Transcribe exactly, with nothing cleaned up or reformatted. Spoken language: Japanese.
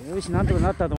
よし、なんとかなったと